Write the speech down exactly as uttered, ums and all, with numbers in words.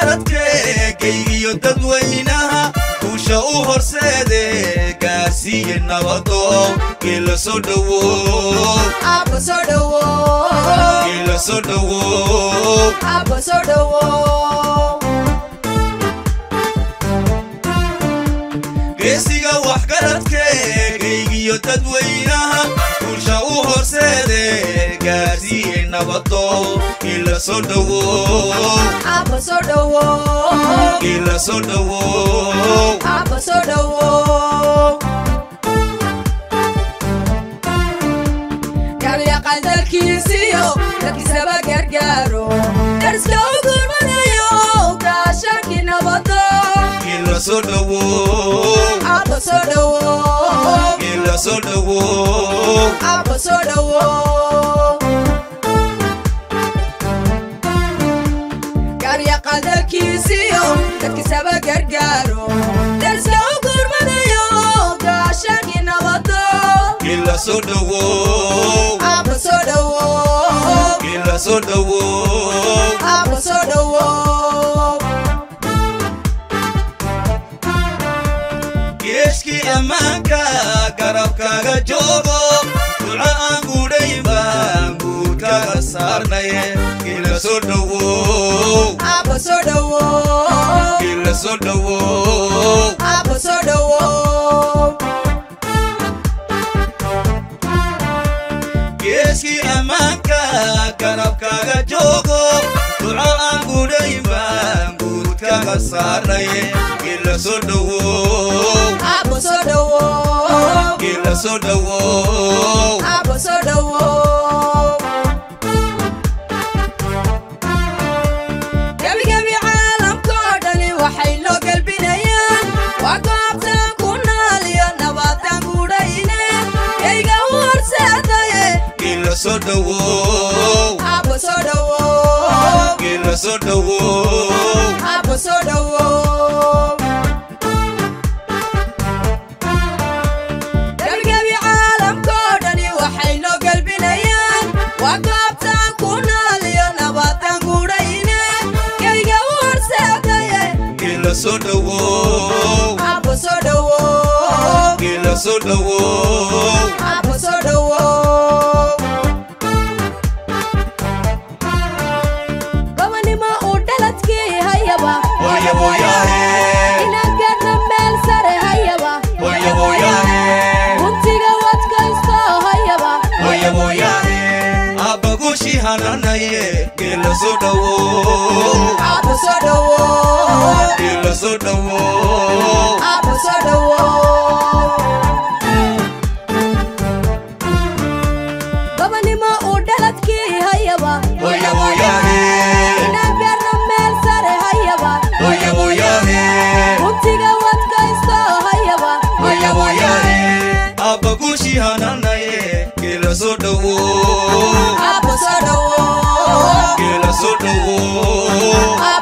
waxgaradkee kaygiyo dadweynaha kuusha u horseede gaarsiiye nabado kila soo dhawow aba soo dhawow kila soo dhawow aba soo dhawow geesiga waxgaradkee kaygiyo dadweynaha kuusha u horseede gaarsiiye nabado kila soo dhawow aba soo dhawow kila soo dhawow aba soo dhawow gaariya qandalkiisiyo dadkiisaba gargaaro darska u gurmanayo gaashaki nabado kila soo dhawow aba soo dhawow kila soo dhawow aba soo dhawow gaariya qandalkiisiyo dadkiisaba gargaaro darska u gurmanayo gaashaki nabado kila soo dhawow aba soo dhawow kila soo dhawow aba soo dhawow geeskii ammaanka garabkaaga joogo duca aan gudhay baan guudkaaga saarnaye kila soo dhawow aba soo dhawow kila soo dhawow aba soo dhawow geeskii ammaanka garabkaaga joogo duca aan gudhay baan guudkaaga saarnaye kila soo dhawow aba soo dhawow kila soo dhawow aba soo dhawow gabigabi caalamkoo dhani waxay noo galbinayaan waa goobtaan ku naaliyo nabadaan gudhayne kayga u horseedaye kila soo dhawow aba soo dhawow kila soo dhawow aba soo dhawow gabigabi caalamkoo dhani waxay noo galbinayaan waa goobtaan ku naaliyo nabadaan gudhayne kayga u horseedaye kila soo dhawow aba soo dhawow kila soo dhawow aba soo dhawow gabanimo uu dhaladkii hayaba Hoya hoyahe inaan gaarna meel sare hayaba Hoya hoyahe guntiga wadkaysto hayaba Hoya hoyahe abagushi hananaye kila soo dhawow aba soo dhawow kila soo dhawow aba soo dhawow gabanimo uu dhaladkii hayaba Hoya hoyahe inaan gaarna meel sare hayaba Hoya hoyahe guntiga wadkaysto hayaba Hoya hoyahe abagushi hananaye kila soo dhawow aba soo dhawow kila soo dhawow